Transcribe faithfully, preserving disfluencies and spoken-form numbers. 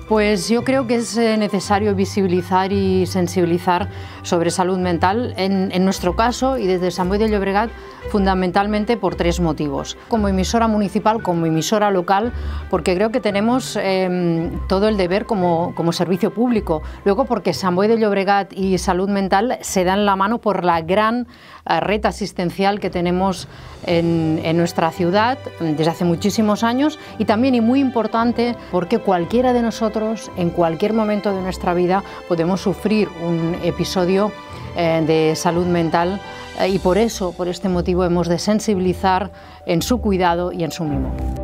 Pues yo creo que es necesario visibilizar y sensibilizar sobre salud mental, en, en nuestro caso y desde Sant Boi de Llobregat, fundamentalmente por tres motivos. Como emisora municipal, como emisora local, porque creo que tenemos eh, todo el deber como, como servicio público. Luego porque Sant Boi de Llobregat y salud mental se dan la mano por la gran eh, red asistencial que tenemos en, en nuestra ciudad desde hace muchísimos años, y también, y muy importante, porque cualquiera de nosotros en cualquier momento de nuestra vida podemos sufrir un episodio eh, de salud mental eh, y por eso, por este motivo, hemos de sensibilizar en su cuidado y en su mimo.